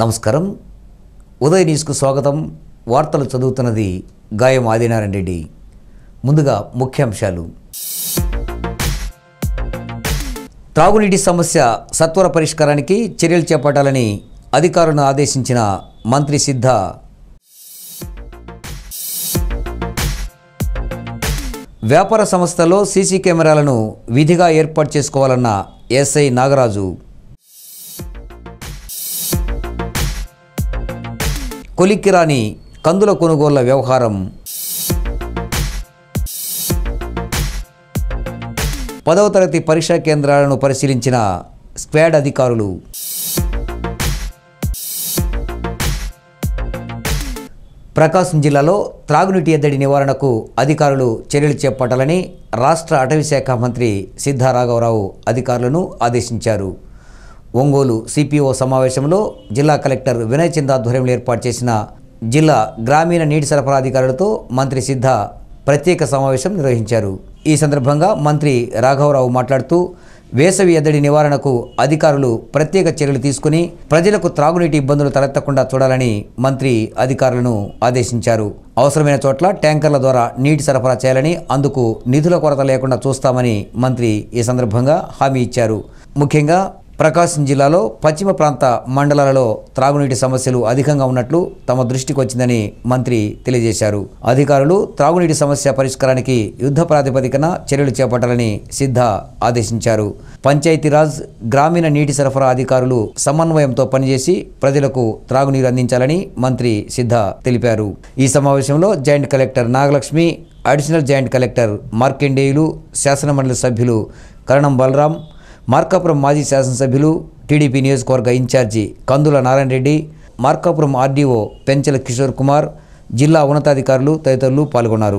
నమస్కారం. ఉదయ న్యూస్కు స్వాగతం. వార్తలు చదువుతున్నది గాయం ఆదినారాయణ రెడ్డి. ముందుగా ముఖ్యాంశాలు. త్రాగునీటి సమస్య సత్వర పరిష్కారానికి చర్యలు చేపట్టాలని అధికారులను ఆదేశించిన మంత్రి సిద్ధ. వ్యాపార సంస్థల్లో సీసీ కెమెరాలను విధిగా ఏర్పాటు చేసుకోవాలన్న ఎస్ఐ నాగరాజు. కొలిక్కిరాని కందుల కొనుగోళ్ల వ్యవహారం. 10వ తరగతి పరీక్షా కేంద్రాలను పరిశీలించిన స్క్వాడ్ అధికారులు. ప్రకాశం జిల్లాలో త్రాగునీటి ఎద్దడి నివారణకు అధికారులు చర్యలు చేపట్టాలని రాష్ట్ర అటవీ శాఖ మంత్రి సిద్ధ రాఘవరావు అధికారులను ఆదేశించారు. ఒంగోలు సిపిఓ సమావేశంలో జిల్లా కలెక్టర్ వినయ్ చంద్ ఆధ్వర్యంలో ఏర్పాటు చేసిన జిల్లా గ్రామీణ నీటి సరఫరా అధికారులతో మంత్రి సిద్ధ ప్రత్యేక సమావేశం నిర్వహించారు. ఈ సందర్భంగా మంత్రి రాఘవరావు మాట్లాడుతూ వేసవి ఎద్దడి నివారణకు అధికారులు ప్రత్యేక చర్యలు తీసుకుని ప్రజలకు త్రాగునీటి ఇబ్బందులు తలెత్తకుండా చూడాలని మంత్రి అధికారులను ఆదేశించారు. అవసరమైన చోట్ల ట్యాంకర్ల ద్వారా నీటి సరఫరా చేయాలని, అందుకు నిధుల కొరత లేకుండా చూస్తామని మంత్రి ఈ సందర్భంగా హామీ ఇచ్చారు. ముఖ్యంగా ప్రకాశం జిల్లాలో పశ్చిమ ప్రాంత మండలాలలో త్రాగునీటి సమస్యలు అధికంగా ఉన్నట్లు తమ దృష్టికి వచ్చిందని మంత్రి తెలియజేశారు. అధికారులు త్రాగునీటి సమస్య పరిష్కారానికి యుద్ధ ప్రాతిపదికన చర్యలు చేపట్టాలని సిద్ధ ఆదేశించారు. పంచాయతీరాజ్, గ్రామీణ నీటి సరఫరా అధికారులు సమన్వయంతో పనిచేసి ప్రజలకు త్రాగునీరు అందించాలని మంత్రి సిద్ధ తెలిపారు. ఈ సమావేశంలో joint collector Nagalakshmi, additional joint collector Markandeyulu, శాసనమండలి సభ్యులు కరణం బలరాం, మార్కాపురం మాజీ శాసనసభ్యులు, టీడీపీ నియోజకవర్గ ఇన్ఛార్జి కందుల నారాయణ రెడ్డి, మార్కాపురం ఆర్డీఓ పెంచల కిషోర్ కుమార్, జిల్లా ఉన్నతాధికారులు తదితరులు పాల్గొన్నారు.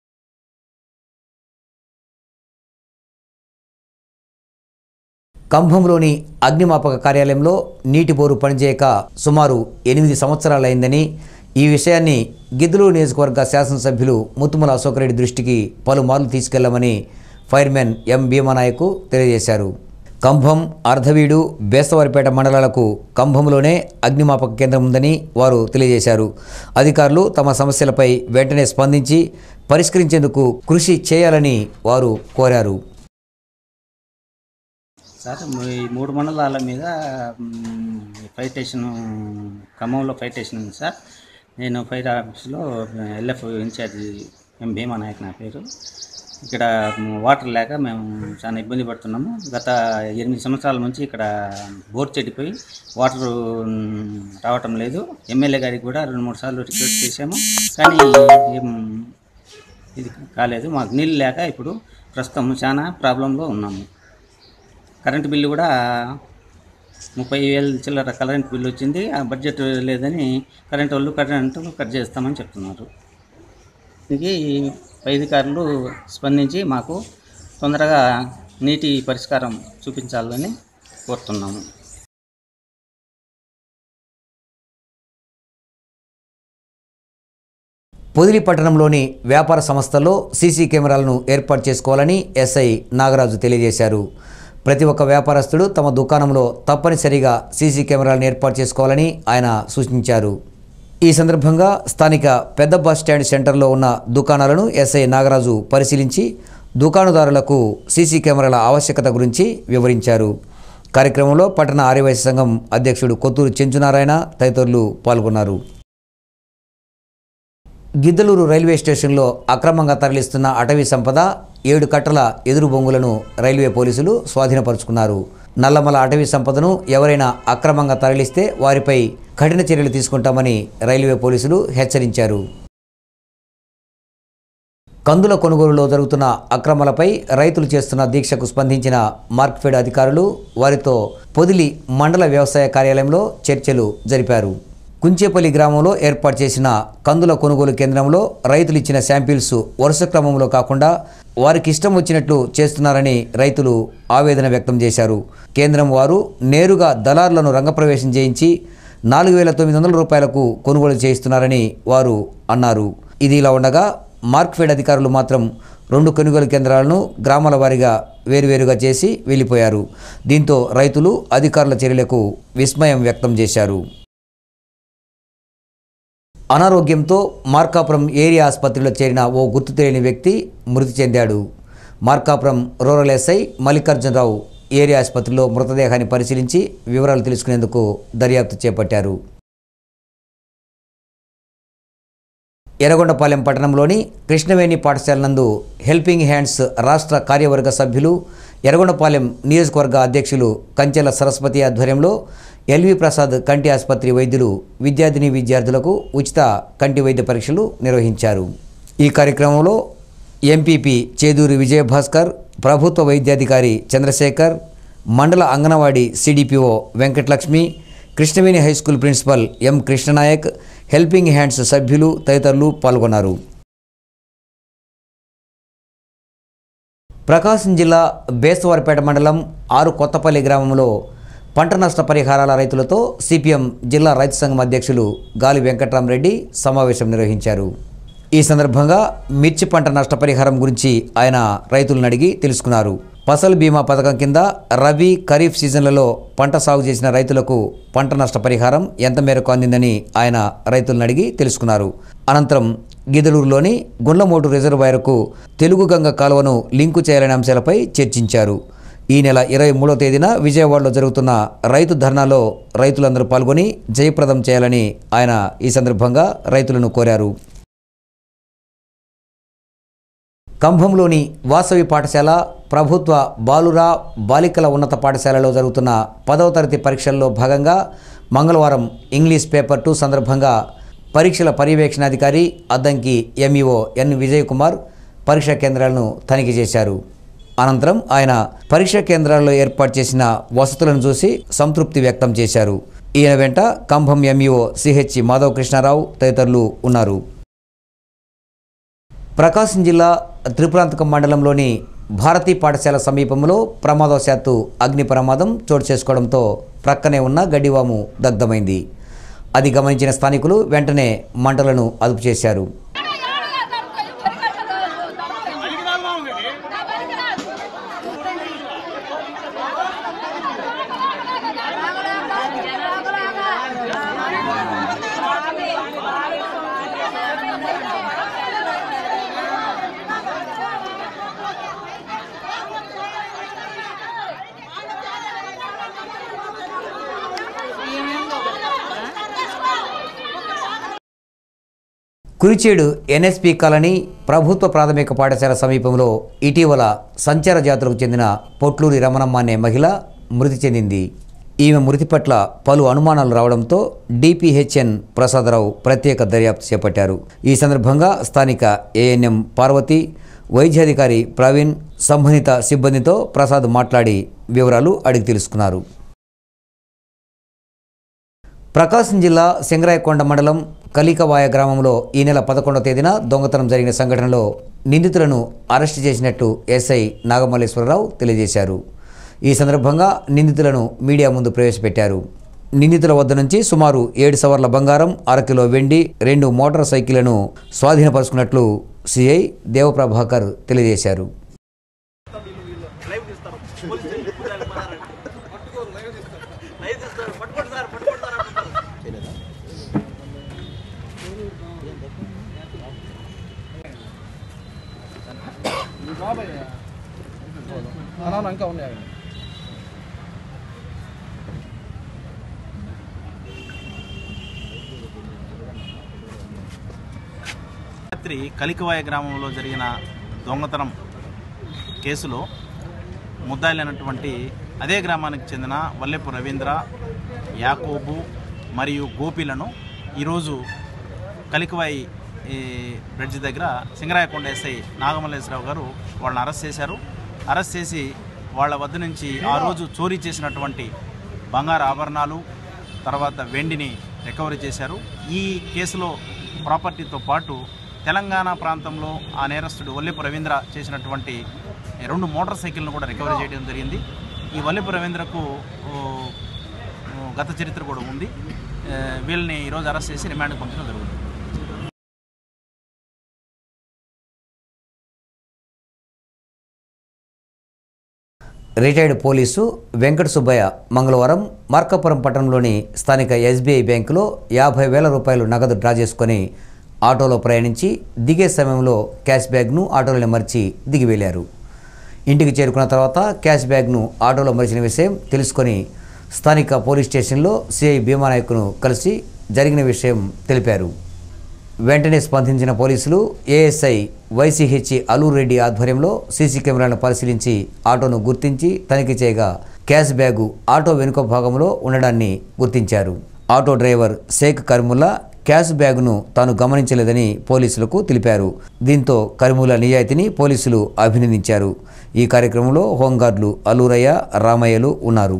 కంభంలోని అగ్నిమాపక కార్యాలయంలో నీటి బోరు పనిచేయక సుమారు 8 సంవత్సరాలైందని, ఈ విషయాన్ని గిద్దలూరు నియోజకవర్గ శాసనసభ్యులు ముత్తుమల అశోక్ రెడ్డి దృష్టికి పలుమార్లు తీసుకెళ్లామని ఫైర్మెన్ ఎం భీమనాయకు తెలియజేశారు. కంభం, అర్ధవీడు, బేస్తవారిపేట మండలాలకు కంభంలోనే అగ్నిమాపక కేంద్రం ఉందని వారు తెలియజేశారు. అధికారులు తమ సమస్యలపై వెంటనే స్పందించి పరిష్కరించేందుకు కృషి చేయాలని వారు కోరారు. సార్, ఈ 3 మండలాల మీద ఫైర్ స్టేషన్, ఖమ్మంలో ఫైర్ స్టేషన్ ఉంది సార్. నేను ఫైర్ ఆఫీస్లో ఎల్ఎఫ్ ఇన్ఛార్జి ఎం భీమనాయక్ నా పేరు. ఇక్కడ వాటర్ లేక మేము చాలా ఇబ్బంది పడుతున్నాము. గత 8 సంవత్సరాల నుంచి ఇక్కడ బోర్ చెడిపోయి వాటర్ రావటం లేదు. ఎమ్మెల్యే గారికి కూడా 2-3 సార్లు రిక్వెస్ట్ చేశాము, కానీ ఇది కాలేదు. మాకు నీళ్ళు లేక ఇప్పుడు ప్రస్తుతం చాలా ప్రాబ్లంలో ఉన్నాము. కరెంటు బిల్లు కూడా 30,000 చిల్లర కరెంట్ బిల్లు వచ్చింది. ఆ బడ్జెట్ లేదని కరెంటు కట్ చేస్తామని చెప్తున్నారు. ఇది పై అధికారులు స్పందించి మాకు తొందరగా నీటి పరిష్కారం చూపించాలని కోరుతున్నాము. పొదిలి పట్టణంలోని వ్యాపార సంస్థల్లో సీసీ కెమెరాలను ఏర్పాటు చేసుకోవాలని ఎస్ఐ నాగరాజు తెలియజేశారు. ప్రతి ఒక్క వ్యాపారస్తుడు తమ దుకాణంలో తప్పనిసరిగా సీసీ కెమెరాలను ఏర్పాటు చేసుకోవాలని ఆయన సూచించారు. ఈ సందర్భంగా స్థానిక పెద్ద బస్ స్టాండ్ సెంటర్లో ఉన్న దుకాణాలను ఎస్ఐ నాగరాజు పరిశీలించి దుకాణదారులకు సీసీ కెమెరాల ఆవశ్యకత గురించి వివరించారు. కార్యక్రమంలో పట్టణ ఆర్యవైశ్య సంఘం అధ్యక్షుడు కొత్తూరు చెంచునారాయణ తదితరులు పాల్గొన్నారు. గిద్దలూరు రైల్వే స్టేషన్లో అక్రమంగా తరలిస్తున్న అటవీ సంపద 7 కట్టల ఎదురు బొంగులను రైల్వే పోలీసులు స్వాధీనపరుచుకున్నారు. నల్లమల అటవీ సంపదను ఎవరైనా అక్రమంగా తరలిస్తే వారిపై కఠిన చర్యలు తీసుకుంటామని రైల్వే పోలీసులు హెచ్చరించారు. కందుల కొనుగోలులో జరుగుతున్న అక్రమాలపై రైతులు చేస్తున్న దీక్షకు స్పందించిన మార్క్ఫెడ్ అధికారులు వారితో పొదిలి మండల వ్యవసాయ కార్యాలయంలో చర్చలు జరిపారు. కుంచేపల్లి గ్రామంలో ఏర్పాటు చేసిన కందుల కొనుగోలు కేంద్రంలో రైతులు ఇచ్చిన శాంపిల్స్ వరుస క్రమంలో కాకుండా వారికి ఇష్టం వచ్చినట్లు చేస్తున్నారని రైతులు ఆవేదన వ్యక్తం చేశారు. కేంద్రం వారు నేరుగా దళారులను రంగప్రవేశం చేయించి 4,900 రూపాయలకు కొనుగోలు చేయిస్తున్నారని వారు అన్నారు. ఇది ఇలా ఉండగా మార్క్ఫెడ్ అధికారులు మాత్రం 2 కొనుగోలు కేంద్రాలను గ్రామాల వారీగా వేరువేరుగా చేసి వెళ్ళిపోయారు. దీంతో రైతులు అధికారుల చర్యలకు విస్మయం వ్యక్తం చేశారు. అనారోగ్యంతో మార్కాపురం ఏరియా ఆసుపత్రిలో చేరిన ఓ గుర్తు తెలియని వ్యక్తి మృతి చెందాడు. Markapuram rural SI Mallikarjunarao area ఆసుపత్రిలో మృతదేహాన్ని పరిశీలించి వివరాలు తెలుసుకునేందుకు దర్యాప్తు చేపట్టారు. ఎర్రగొండపాలెం పట్టణంలోని కృష్ణవేణి పాఠశాల నందు హెల్పింగ్ హ్యాండ్స్ రాష్ట్ర కార్యవర్గ సభ్యులు, ఎర్రగొండపాలెం నియోజకవర్గ అధ్యక్షులు కంచెల సరస్వతి ఆధ్వర్యంలో ఎల్వి ప్రసాద్ కంటి ఆసుపత్రి వైద్యులు విద్యార్థులకు ఉచిత కంటి వైద్య పరీక్షలు నిర్వహించారు. ఈ కార్యక్రమంలో ఎంపీపీ చేదూరి విజయభాస్కర్, ప్రభుత్వ వైద్యాధికారి చంద్రశేఖర్, మండల anganwadi CDPO Venkatalakshmi, Krishnaveni high school principal M Krishnanayak, helping hands సభ్యులు తదితరులు పాల్గొన్నారు. ప్రకాశం జిల్లా బేస్తవారిపేట మండలం 6 కొత్తపల్లి గ్రామంలో పంట నష్ట పరిహారాల రైతులతో సిపిఎం జిల్లా రైతు సంఘం అధ్యక్షులు గాలి వెంకట్రామరెడ్డి సమావేశం నిర్వహించారు. ఈ సందర్భంగా మిర్చి పంట నష్టపరిహారం గురించి ఆయన రైతులను అడిగి తెలుసుకున్నారు. ఫసల్ బీమా పథకం కింద రబీ, ఖరీఫ్ సీజన్లలో పంట సాగు చేసిన రైతులకు పంట నష్టపరిహారం ఎంత మేరకు అందిందని ఆయన రైతులను అడిగి తెలుసుకున్నారు. అనంతరం గిదలూరులోని గుండ్లమోటు రిజర్వాయర్కు తెలుగు గంగ కాలువను లింకు చేయాలనే అంశాలపై చర్చించారు. ఈ నెల 23వ తేదీన విజయవాడలో జరుగుతున్న రైతు ధర్నాలో రైతులందరూ పాల్గొని జయప్రదం చేయాలని ఆయన ఈ సందర్భంగా రైతులను కోరారు. కంభంలోని వాసవి పాఠశాల, ప్రభుత్వ బాలుర బాలికల ఉన్నత పాఠశాలలో జరుగుతున్న 10వ తరగతి పరీక్షల్లో భాగంగా మంగళవారం ఇంగ్లీష్ పేపర్ 2 సందర్భంగా పరీక్షల పర్యవేక్షణాధికారి అద్దంకి ఎంఈఓ ఎన్ విజయ్ కుమార్ పరీక్షా కేంద్రాలను తనిఖీ చేశారు. అనంతరం ఆయన పరీక్షా కేంద్రాల్లో ఏర్పాటు చేసిన వసతులను చూసి సంతృప్తి వ్యక్తం చేశారు. ఈయన వెంట కంభం ఎంఈఓ సిహెచ్ మాధవ కృష్ణారావు తదితరులు ఉన్నారు. ప్రకాశం జిల్లా త్రిపురాంతకం మండలంలోని భారతీ పాఠశాల సమీపంలో ప్రమాదవశాత్తు అగ్ని ప్రమాదం చోటు చేసుకోవడంతో ప్రక్కనే ఉన్న గడ్డివాము దగ్ధమైంది. అది గమనించిన స్థానికులు వెంటనే మంటలను అదుపు చేశారు. కురిచేడు ఎన్ఎస్పి కాలనీ ప్రభుత్వ ప్రాథమిక పాఠశాల సమీపంలో ఇటీవల సంచార జాతరకు చెందిన పొట్లూరి రమణమ్మ అనే మహిళ మృతి చెందింది. ఈమె మృతి పట్ల పలు అనుమానాలు రావడంతో డిపిహెచ్ఎన్ ప్రసాదరావు ప్రత్యేక దర్యాప్తు చేపట్టారు. ఈ సందర్భంగా స్థానిక ఏఎన్ఎం పార్వతి, వైద్యాధికారి ప్రవీణ్, సంబంధిత సిబ్బందితో ప్రసాద్ మాట్లాడి వివరాలు అడిగి తెలుసుకున్నారు. ప్రకాశం జిల్లా సింగరాయకొండ మండలం కలికవాయ గ్రామంలో ఈ నెల 11వ తేదీన దొంగతనం జరిగిన సంఘటనలో నిందితులను అరెస్టు చేసినట్టు ఎస్ఐ నాగమల్లేశ్వరరావు తెలియజేశారు. ఈ సందర్భంగా నిందితులను మీడియా ముందు ప్రవేశపెట్టారు. నిందితుల వద్ద నుంచి సుమారు 7 సవర్ల బంగారం, 1/2 కిలో వెండి, 2 మోటార్ సైకిళ్లను స్వాధీనపరుచుకున్నట్లు సిఐ దేవప్రభాకర్ తెలియజేశారు. రాత్రి కలికవాయ గ్రామంలో జరిగిన దొంగతనం కేసులో ముద్దాయిలైనటువంటి అదే గ్రామానికి చెందిన వల్లెపు రవీంద్ర, యాకోబు మరియు గోపిలను ఈరోజు కలికవాయి బ్రిడ్జ్ దగ్గర సింగరాయకొండ ఎస్ఐ నాగమల్లేశ్వరరావు గారు వాళ్ళని అరెస్ట్ చేశారు. అరెస్ట్ చేసి వాళ్ళ వద్ద నుంచి ఆ రోజు చోరీ చేసినటువంటి బంగారు ఆభరణాలు, తర్వాత వెండిని రికవరీ చేశారు. ఈ కేసులో ప్రాపర్టీతో పాటు తెలంగాణ ప్రాంతంలో ఆ నేరస్తుడు వల్లెపు రవీంద్ర చేసినటువంటి 2 మోటార్ సైకిల్ను కూడా రికవరీ చేయడం జరిగింది. ఈ వల్లెపు రవీంద్రకు గత చరిత్ర కూడా ఉంది. వీళ్ళని ఈరోజు అరెస్ట్ చేసి రిమాండ్కి పంపించడం జరుగుతుంది. రిటైర్డ్ పోలీసు వెంకట సుబ్బయ్య మంగళవారం మార్కాపురం పట్టణంలోని స్థానిక ఎస్బీఐ బ్యాంకులో 50,000 రూపాయలు నగదు డ్రా చేసుకొని ఆటోలో ప్రయాణించి దిగే సమయంలో క్యాష్ బ్యాగ్ను ఆటోలోనే మర్చి దిగి వెళ్ళారు. ఇంటికి చేరుకున్న తర్వాత క్యాష్ బ్యాగ్ను ఆటోలో మరిచిన విషయం తెలుసుకొని స్థానిక పోలీస్ స్టేషన్లో సిఐ భీమానాయక్ను కలిసి జరిగిన విషయం తెలిపారు. వెంటనే స్పందించిన పోలీసులు ఏఎస్ఐ వైసీహెచ్ అల్లూరు రెడ్డి ఆధ్వర్యంలో సీసీ కెమెరాలను పరిశీలించి ఆటోను గుర్తించి తనిఖీ చేయగా క్యాష్ బ్యాగు ఆటో వెనుక భాగంలో ఉండడాన్ని గుర్తించారు. Auto driver Shaik Karimulla cash బ్యాగును తాను గమనించలేదని పోలీసులకు తెలిపారు. దీంతో కరీముల్లా నిజాయితీని పోలీసులు అభినందించారు. ఈ కార్యక్రమంలో హోంగార్డులు అల్లూరయ్య, రామయ్యలు ఉన్నారు.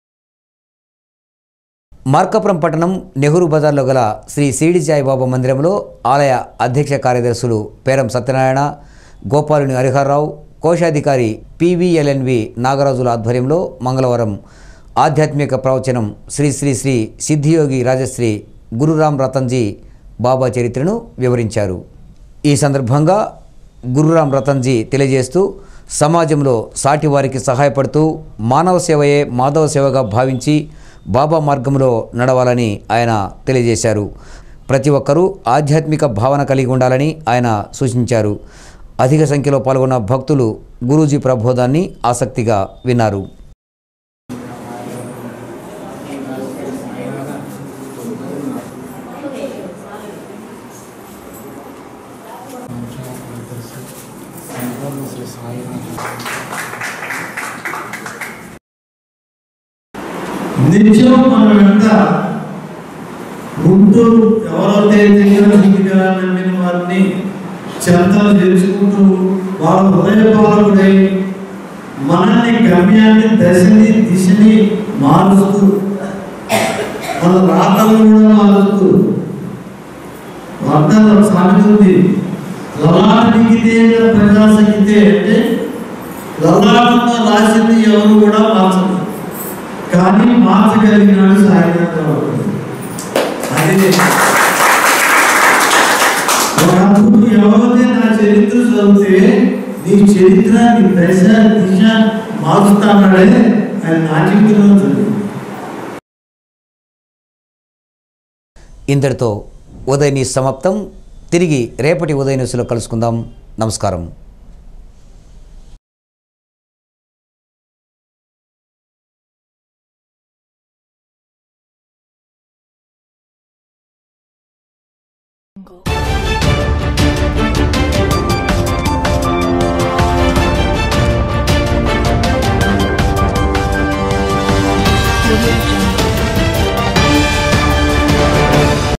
మార్కాపురం పట్టణం నెహ్రూ బజార్లో గల శ్రీ షిరిడి సాయిబాబా మందిరంలో ఆలయ అధ్యక్ష కార్యదర్శులు పేరం సత్యనారాయణ, గోపాలుని హరిహర్రావు, కోశాధికారి పివిఎల్ఎన్వి నాగరాజుల ఆధ్వర్యంలో మంగళవారం ఆధ్యాత్మిక ప్రవచనం శ్రీ శ్రీ శ్రీ సిద్ధియోగి రాజశ్రీ గురురామ్ రతన్జీ బాబా చరిత్రను వివరించారు. ఈ సందర్భంగా గురురామ్ రతన్జీ తెలియజేస్తూ సమాజంలో సాటివారికి సహాయపడుతూ మానవ సేవయే మాధవ సేవగా భావించి బాబా మార్గంలో నడవాలని ఆయన తెలియజేశారు. ప్రతి ఒక్కరూ ఆధ్యాత్మిక భావన కలిగి ఉండాలని ఆయన సూచించారు. అధిక సంఖ్యలో పాల్గొన్న భక్తులు గురూజీ ప్రబోధాన్ని ఆసక్తిగా విన్నారు. నిత్యం మన వెంట ఉంటూ ఎవరైతే నమ్మిన వారిని చెంతలు తెలుసుకుంటూ వాళ్ళ హృదయపాలకుడై మనల్ని గమ్యాన్ని దిశని మారుస్తూ మన రాతలను కూడా మారుస్తూ వార్తల్లో సాగుతుంది. లలాటికితే ప్రజాసంగితే అంటే లలాటంతో రాసింది ఎవరు కూడా మార్చదు, కానీ మార్చగలిగినాడు సాయినాథ్. అదే ఎవరైతే నా చరిత్ర చదివితే నీ చరిత్ర నీ దశ దిశ మారుస్తాడే ఆయన నా జీవితంలో చదివి. ఇంతటితో ఉదయ న్యూస్ సమాప్తం. తిరిగి రేపటి ఉదయ న్యూస్లో కలుసుకుందాం. నమస్కారం. Audio